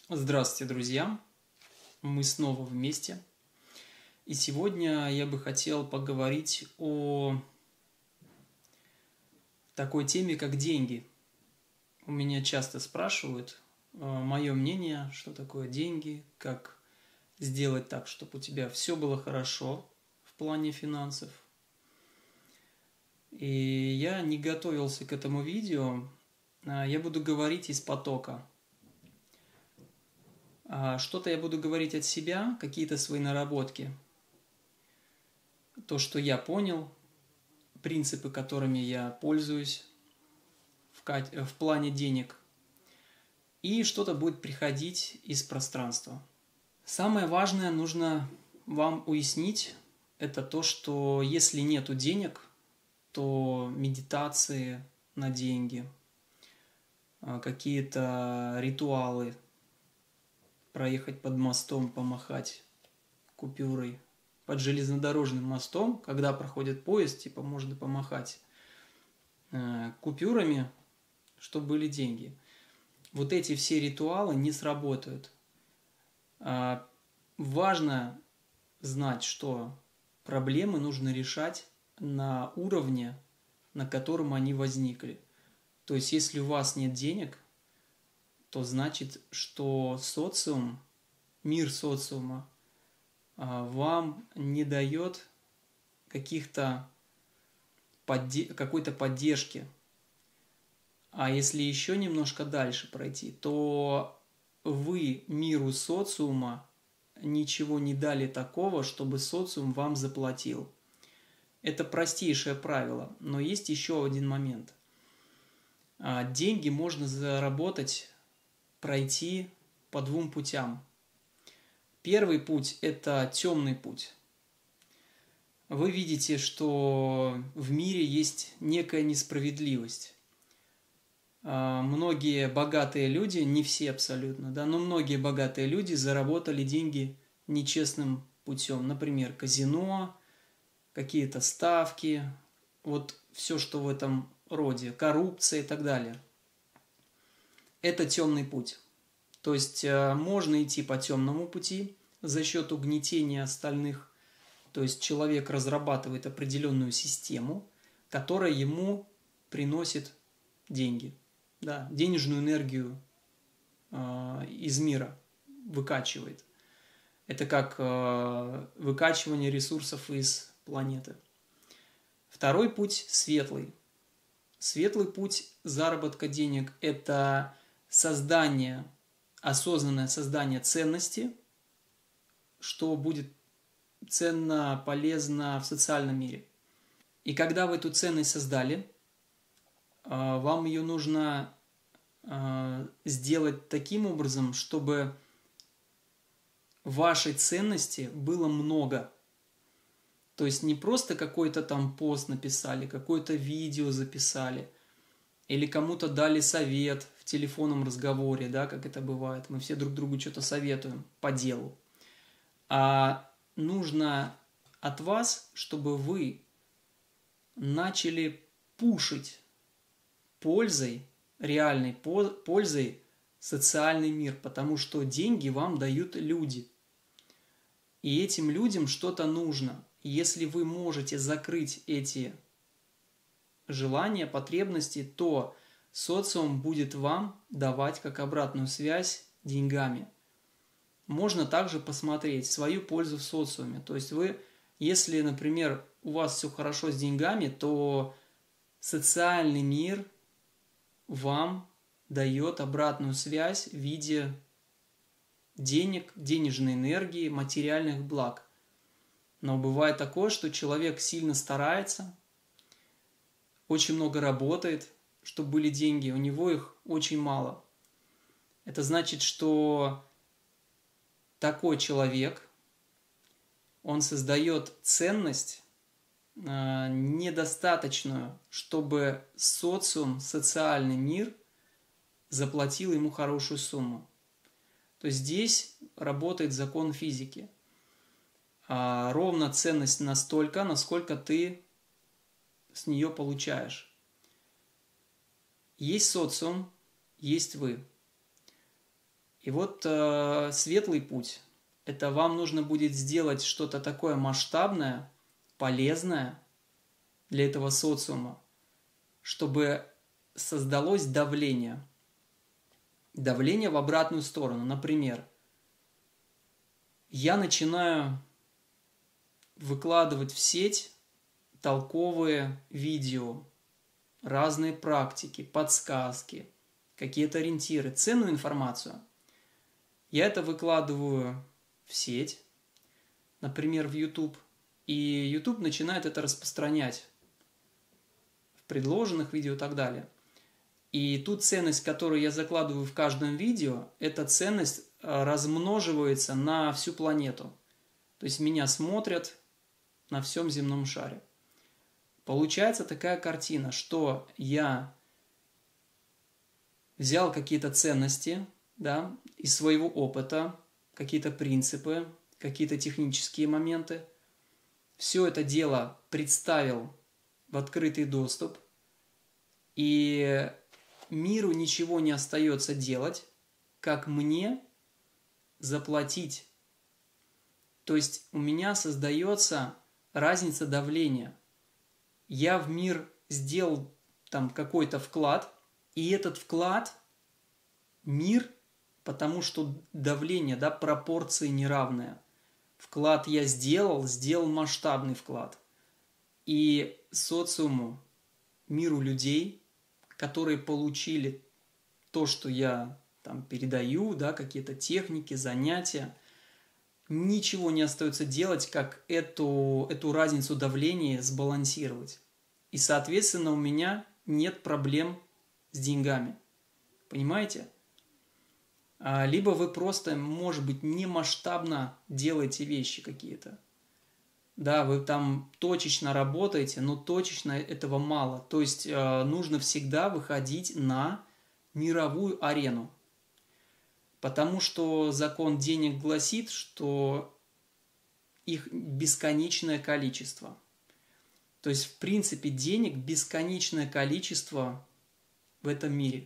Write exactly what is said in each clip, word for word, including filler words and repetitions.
Здравствуйте, друзья! Мы снова вместе. И сегодня я бы хотел поговорить о такой теме, как деньги. У меня часто спрашивают мое мнение, что такое деньги, как сделать так, чтобы у тебя все было хорошо в плане финансов. И я не готовился к этому видео. Я буду говорить из потока. Что-то я буду говорить от себя, какие-то свои наработки. То, что я понял, принципы, которыми я пользуюсь в, в плане денег. И что-то будет приходить из пространства. Самое важное нужно вам уяснить, это то, что если нету денег, то медитации на деньги, какие-то ритуалы, проехать под мостом, помахать купюрой, под железнодорожным мостом, когда проходит поезд, типа можно помахать э, купюрами, чтобы были деньги. Вот эти все ритуалы не сработают. А важно знать, что проблемы нужно решать на уровне, на котором они возникли. То есть, если у вас нет денег, то значит, что социум, мир социума вам не дает каких-то подде- какой-то поддержки. А если еще немножко дальше пройти, то вы миру социума ничего не дали такого, чтобы социум вам заплатил. Это простейшее правило, но есть еще один момент. Деньги можно заработать, пройти по двум путям. Первый путь – это темный путь. Вы видите, что в мире есть некая несправедливость. Многие богатые люди, не все абсолютно, да, но многие богатые люди заработали деньги нечестным путем. Например, казино, какие-то ставки, вот все, что в этом роде, коррупция и так далее. Это темный путь. То есть можно идти по темному пути за счет угнетения остальных. То есть человек разрабатывает определенную систему, которая ему приносит деньги. Да, денежную энергию э, из мира выкачивает. Это как э, выкачивание ресурсов из планеты. Второй путь светлый. Светлый путь заработка денег – это создание, осознанное создание ценности, что будет ценно, полезно в социальном мире. И когда вы эту ценность создали, вам ее нужно сделать таким образом, чтобы вашей ценности было много. То есть не просто какой-то там пост написали, какое-то видео записали, или кому-то дали совет в телефонном разговоре, да, как это бывает. Мы все друг другу что-то советуем по делу. А нужно от вас, чтобы вы начали пушить пользой, реальной пользой социальный мир, потому что деньги вам дают люди. И этим людям что-то нужно. Если вы можете закрыть эти желания, потребности, то социум будет вам давать как обратную связь деньгами. Можно также посмотреть свою пользу в социуме. То есть вы, если, например, у вас все хорошо с деньгами, то социальный мир вам дает обратную связь в виде денег, денежной энергии, материальных благ. Но бывает такое, что человек сильно старается, очень много работает, чтобы были деньги, у него их очень мало. Это значит, что такой человек, он создает ценность э, недостаточную, чтобы социум, социальный мир заплатил ему хорошую сумму. То есть здесь работает закон физики. А ровно ценность настолько, насколько ты с нее получаешь. Есть социум, есть вы. И вот э, светлый путь – это вам нужно будет сделать что-то такое масштабное, полезное для этого социума, чтобы создалось давление. Давление в обратную сторону. Например, я начинаю выкладывать в сеть толковые видео, разные практики, подсказки, какие-то ориентиры, ценную информацию. Я это выкладываю в сеть, например, в YouTube, и YouTube начинает это распространять в предложенных видео и так далее. И ту ценность, которую я закладываю в каждом видео, эта ценность размноживается на всю планету. То есть меня смотрят на всем земном шаре. Получается такая картина, что я взял какие-то ценности, да, из своего опыта, какие-то принципы, какие-то технические моменты. Все это дело представил в открытый доступ, и миру ничего не остается делать, как мне заплатить. То есть у меня создается разница давления. Я в мир сделал там какой-то вклад, и этот вклад мир, потому что давление, да, пропорции неравные. Вклад я сделал, сделал масштабный вклад. И социуму, миру людей, которые получили то, что я там передаю, да, какие-то техники, занятия, ничего не остается делать, как эту, эту разницу давления сбалансировать. И, соответственно, у меня нет проблем с деньгами. Понимаете? Либо вы просто, может быть, не масштабно делаете вещи какие-то. Да, вы там точечно работаете, но точечно этого мало. То есть нужно всегда выходить на мировую арену. Потому что закон денег гласит, что их бесконечное количество. То есть, в принципе, денег бесконечное количество в этом мире.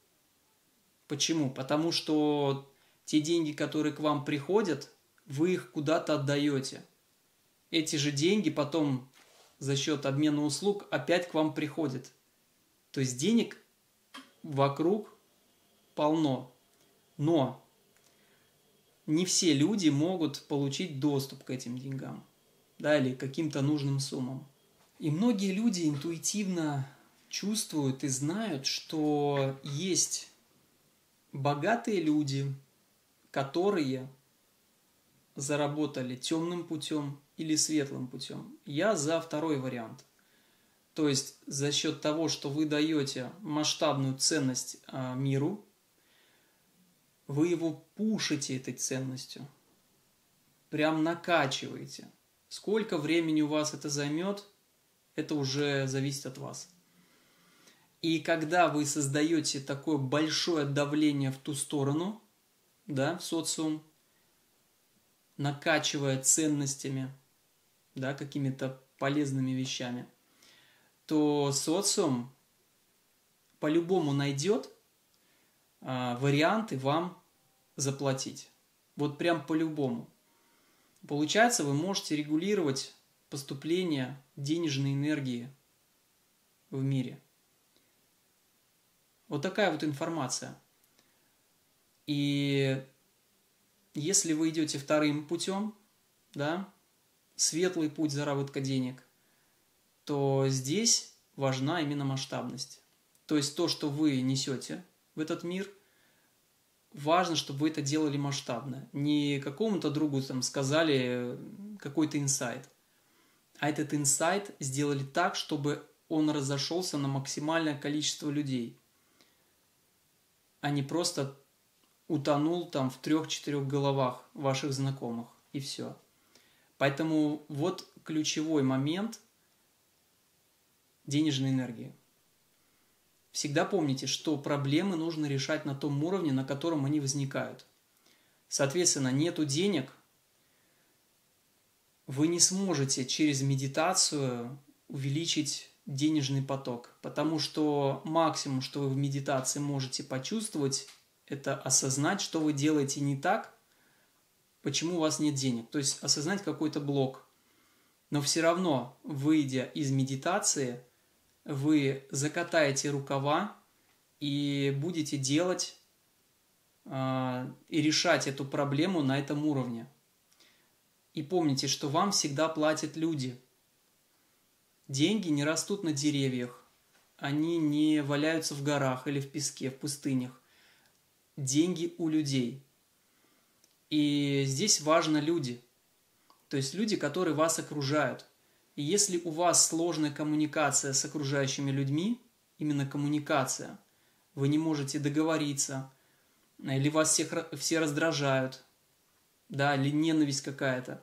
Почему? Потому что те деньги, которые к вам приходят, вы их куда-то отдаете. Эти же деньги потом за счет обмена услуг опять к вам приходят. То есть денег вокруг полно. Но не все люди могут получить доступ к этим деньгам, да, или к каким-то нужным суммам. И многие люди интуитивно чувствуют и знают, что есть богатые люди, которые заработали темным путем или светлым путем. Я за второй вариант. То есть за счет того, что вы даете масштабную ценность а, миру, вы его пушите этой ценностью, прям накачиваете. Сколько времени у вас это займет, это уже зависит от вас. И когда вы создаете такое большое давление в ту сторону, да, в социум, накачивая ценностями, да, какими-то полезными вещами, то социум по-любому найдет а, варианты вам заплатить. Вот прям по-любому. Получается, вы можете регулировать поступление денежной энергии в мире. Вот такая вот информация. И если вы идете вторым путем, да, светлый путь заработка денег, то здесь важна именно масштабность. То есть то, что вы несете в этот мир, важно, чтобы вы это делали масштабно. Не какому-то другу там сказали какой-то инсайт, а этот инсайт сделали так, чтобы он разошелся на максимальное количество людей, а не просто утонул там в трех-четырех головах ваших знакомых, и все. Поэтому вот ключевой момент денежной энергии. Всегда помните, что проблемы нужно решать на том уровне, на котором они возникают. Соответственно, нету денег, вы не сможете через медитацию увеличить денежный поток, потому что максимум, что вы в медитации можете почувствовать, Это осознать, что вы делаете не так, почему у вас нет денег. То есть осознать какой-то блок. Но все равно, выйдя из медитации, вы закатаете рукава и будете делать э, и решать эту проблему на этом уровне. И помните, что вам всегда платят люди. Деньги не растут на деревьях, они не валяются в горах или в песке, в пустынях. Деньги у людей. И здесь важны люди. То есть люди, которые вас окружают. И если у вас сложная коммуникация с окружающими людьми, именно коммуникация, вы не можете договориться, или вас всех, все раздражают, да, или ненависть какая-то,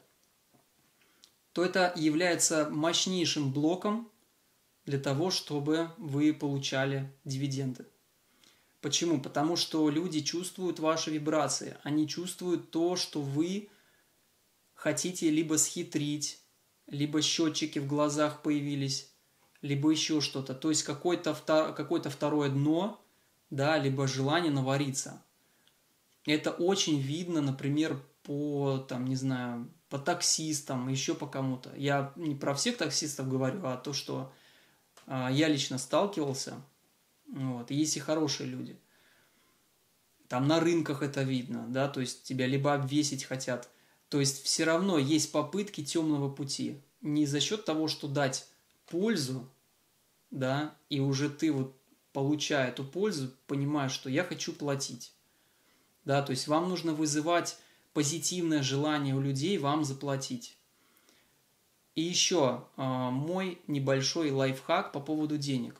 то это является мощнейшим блоком для того, чтобы вы получали дивиденды. Почему? Потому что люди чувствуют ваши вибрации, они чувствуют то, что вы хотите либо схитрить, либо счетчики в глазах появились, либо еще что-то. То есть какое-то какое-то второе дно, да, либо желание навариться. Это очень видно, например, по, там, не знаю, по таксистам, еще по кому-то. Я не про всех таксистов говорю, а то, что а, я лично сталкивался. Вот. Есть и хорошие люди. Там на рынках это видно, да, то есть тебя либо обвесить хотят. То есть все равно есть попытки темного пути. Не за счет того, что дать пользу, да, и уже ты вот, получая эту пользу, понимаешь, что я хочу платить. Да, то есть вам нужно вызывать позитивное желание у людей вам заплатить. И еще мой небольшой лайфхак по поводу денег.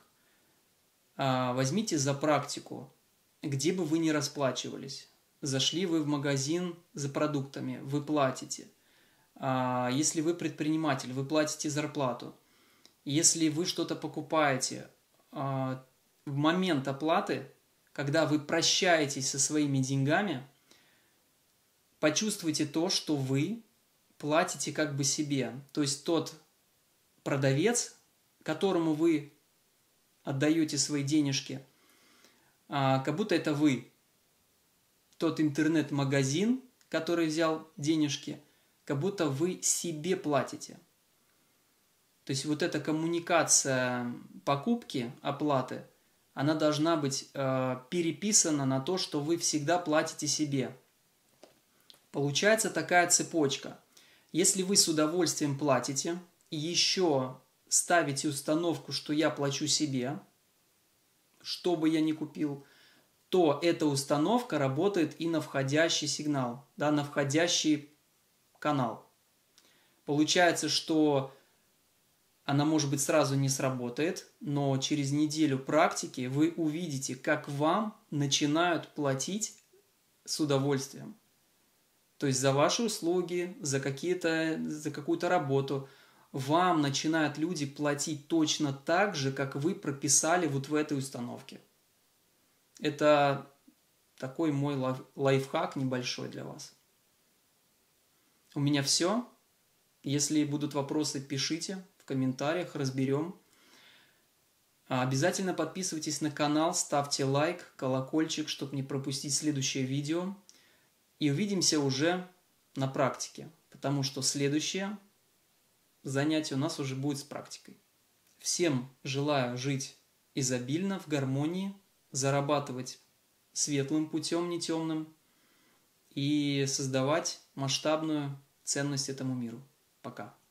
Возьмите за практику, где бы вы ни расплачивались. Зашли вы в магазин за продуктами, вы платите. Если вы предприниматель, вы платите зарплату. Если вы что-то покупаете, в момент оплаты, когда вы прощаетесь со своими деньгами, почувствуйте то, что вы платите как бы себе. То есть тот продавец, которому вы отдаете свои денежки, как будто это вы. Тот интернет-магазин, который взял денежки, как будто вы себе платите. То есть вот эта коммуникация покупки, оплаты, она должна быть э, переписана на то, что вы всегда платите себе. Получается такая цепочка. Если вы с удовольствием платите и еще ставите установку, что я плачу себе, что бы я ни купил, то эта установка работает и на входящий сигнал, да, на входящий канал. Получается, что она, может быть, сразу не сработает, но через неделю практики вы увидите, как вам начинают платить с удовольствием. То есть за ваши услуги, за, какие-то, за какую-то работу вам начинают люди платить точно так же, как вы прописали вот в этой установке. Это такой мой лайфхак небольшой для вас. У меня все. Если будут вопросы, пишите в комментариях, разберем. Обязательно подписывайтесь на канал, ставьте лайк, колокольчик, чтобы не пропустить следующее видео. И увидимся уже на практике, потому что следующее занятие у нас уже будет с практикой. Всем желаю жить изобильно, в гармонии, зарабатывать светлым путем, не темным, и создавать масштабную ценность этому миру. Пока.